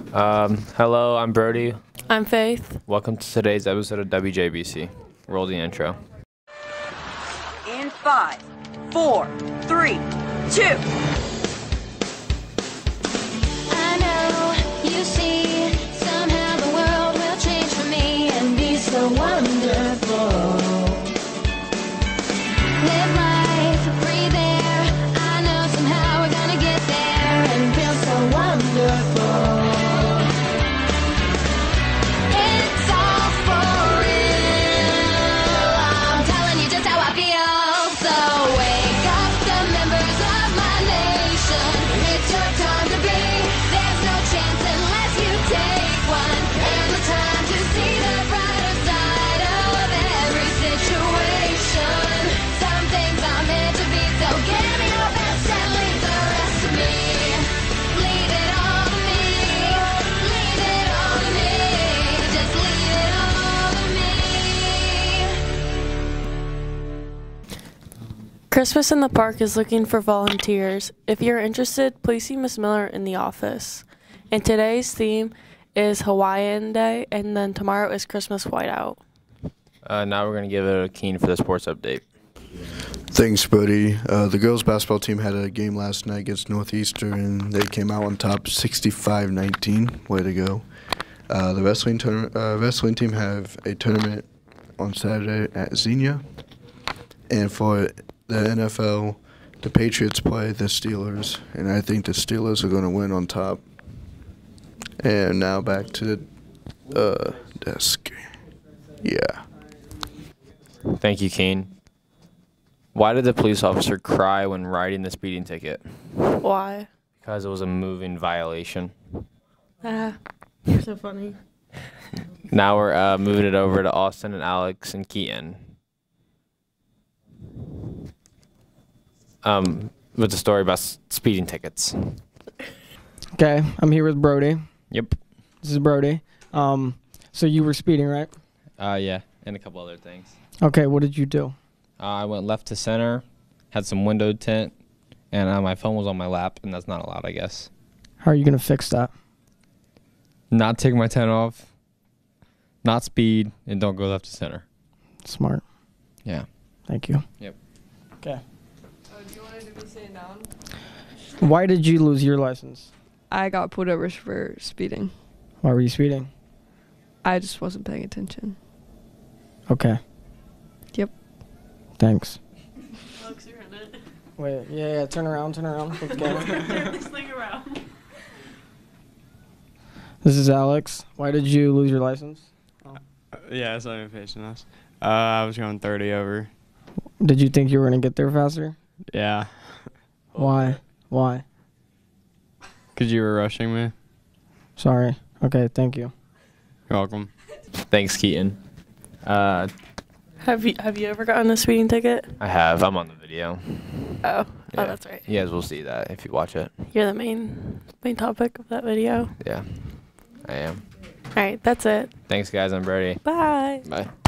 Hello, I'm Brody. I'm Faith. Welcome to today's episode of WJBC. Roll the intro. In 5, 4, 3, 2. I know, you see, somehow the world will change for me and be so wonderful. Live life, breathe air, I know somehow we're gonna get there and feel so wonderful. It's all for real, I'm telling you just how I feel. So wake up the members of my nation, it's your time to be. There's no chance unless you take one, and the time to see the brighter side of every situation. Some things are meant to be, so give me your best and leave the rest to me. Leave it all to me, leave it all to me, just leave it all to me. Christmas in the Park is looking for volunteers. If you're interested, please see Miss Miller in the office. And today's theme is Hawaiian Day, and then tomorrow is Christmas Whiteout. Now we're going to give it a Keen for the sports update. Thanks, Brody. The girls' basketball team had a game last night against Northeastern, and they came out on top 65-19. Way to go. The wrestling team have a tournament on Saturday at Xenia. And for the NFL, the Patriots play the Steelers, and I think the Steelers are going to win on top. And now back to the desk. Yeah. Thank you, Keen. Why did the police officer cry when writing the speeding ticket? Why? Because it was a moving violation. You're so funny. Now we're moving it over to Austin and Alex and Keaton. With the story about speeding tickets. Okay, I'm here with Brody. Yep. This is Brody. So you were speeding, right? Yeah, and a couple other things. Okay, what did you do? I went left to center, had some window tint, and my phone was on my lap, and that's not allowed, I guess. How are you gonna fix that? Not take my tent off, not speed, and don't go left to center. Smart. Yeah. Thank you. Yep. Okay. Do you want to do me sitting down? Why did you lose your license? I got pulled over for speeding. Why were you speeding? I just wasn't paying attention. Okay. Yep. Thanks. Alex, you're in it. Wait, yeah, turn around. Let's go. Turn this thing around. This is Alex. Why did you lose your license? Yeah, it's not even facing us. I was going 30 over. Did you think you were gonna get there faster? Yeah. Why? Why? Because you were rushing me. Sorry. Okay, thank you. You're welcome. Thanks, Keaton. Have you ever gotten a speeding ticket? I have. I'm on the video. Oh, Yeah. that's right. You guys will see that if you watch it. You're the main topic of that video. Yeah, I am. All right, that's it. Thanks, guys. I'm Brady. Bye. Bye.